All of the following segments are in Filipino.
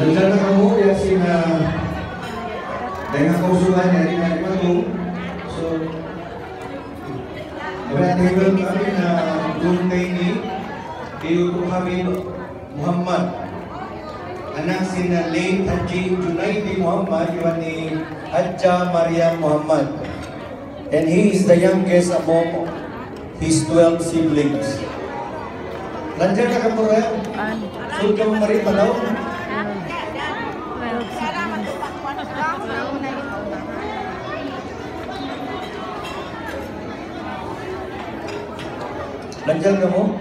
Nandiyan na kamo, ya sina dengan kausuhan dari Kali Patung. So, beranikan kami na Juntay ni Diyuto Hamid Muhammad. Anak sina late Haji Junaidi Muhammad, iwan ni Hadja Maryam Muhammad. And he is the youngest among his 12 siblings. Nandiyan na kamo rin? So, kamu mari palaw? Nandiyan ka mo?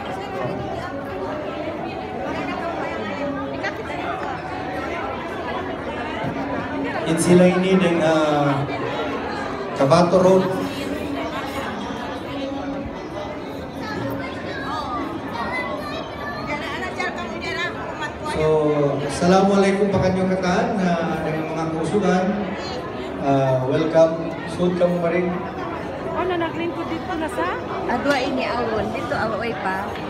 Sila ini dengan Cabato Road. So, assalamualaikum pakanyong kakaan dengan mga kausugan. Welcome. Sud kamu maring. Oh, nanaglingkod dito na sa? Adwa ini awon dito away pa.